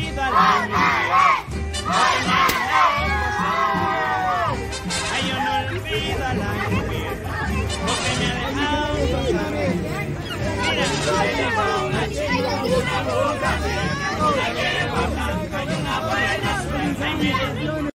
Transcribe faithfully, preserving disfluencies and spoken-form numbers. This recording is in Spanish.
olvido a la niña. Ay, yo no olvido a la mujer, porque me ha dejado gozar. Mira, se dejó una chica, una boca.